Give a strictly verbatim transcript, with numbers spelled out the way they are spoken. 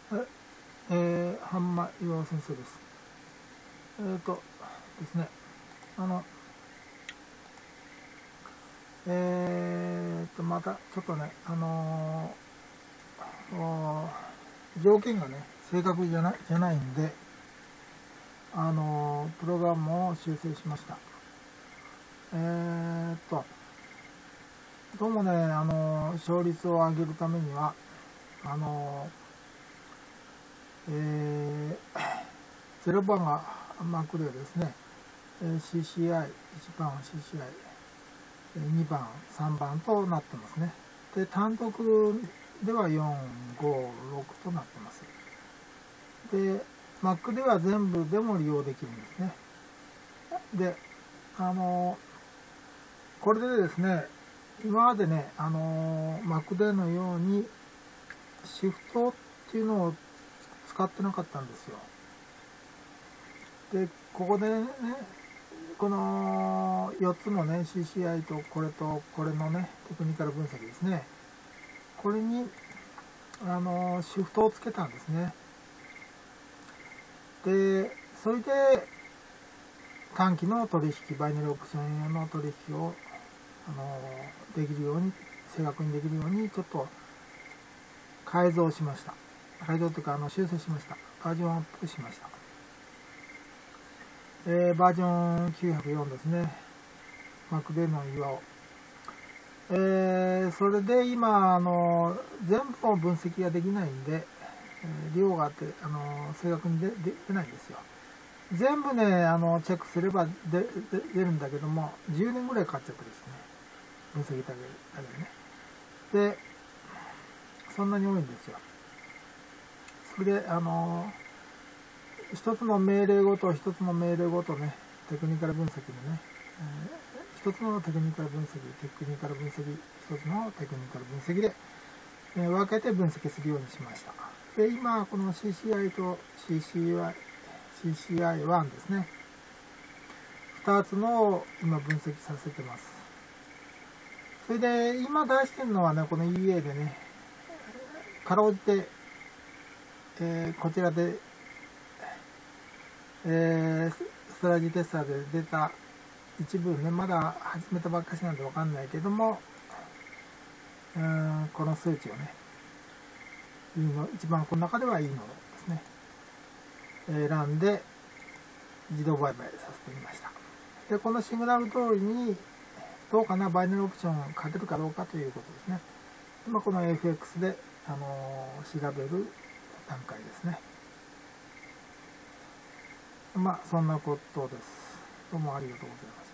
はい、えー、半間岩尾先生です。えっ、ー、とですね、あの、えーと、またちょっとね、あのー、条件がね、正確じゃない、じゃないんで、あのー、プログラムを修正しました。えーと、どうもね、あのー、勝率を上げるためには、あのー、えー、ゼロばんが Mac でですね、シーシーアイ、いちばん シーシーアイ、にばん、さんばんとなってますね。で、単独ではよん、ご、ろくとなってます。で、Mac では全部でも利用できるんですね。で、あの、これでですね、今までね、あの、Mac でのように、シフトっていうのを使ってなかったんですよ。で、ここでね、このよっつのね、シーシーアイ とこれとこれのね、テクニカル分析ですね。これに、あの、シフトをつけたんですね。で、それで、短期の取引、バイナリーオプション用の取引を、あの、できるように、正確にできるように、ちょっと改造しました。改造というか、あの、修正しました。バージョンアップしました。えー、バージョンきゅうひゃくよんですね。Mac での岩を。えー、それで今、あの、全部の分析ができないんで、えー、量があって、あの、正確に出出ないんですよ。全部ね、あの、チェックすれば出るんだけども、じゅうねんぐらいかかっちゃってですね。分析だけだけね。で、そんなに多いんですよ。それで、あの、一つの命令ごと、一つの命令ごとね、テクニカル分析でね、えー、一つのテクニカル分析、テクニカル分析、一つのテクニカル分析で、えー、分けて分析するようにしました。で、今、この シーシーアイ と シーシーアイ、シーシーアイワン ですね。二つのを今分析させてます。それで、今出してるのはね、この イーエー でね、かろうじて、えー、こちらで、えー、ストラジテスターで出た一部ね、まだ始めたばっかしなんでわかんないけども、うーん、この数値をね、いいの、一番この中ではいいのですね、選んで自動売買させてみました。で、このシグナル通りに、どうかな、バイナリーオプションをかけるかどうかということですね。今この エフエックス で、あのー、調べる段階ですね。まあ、そんなことです。どうもありがとうございました。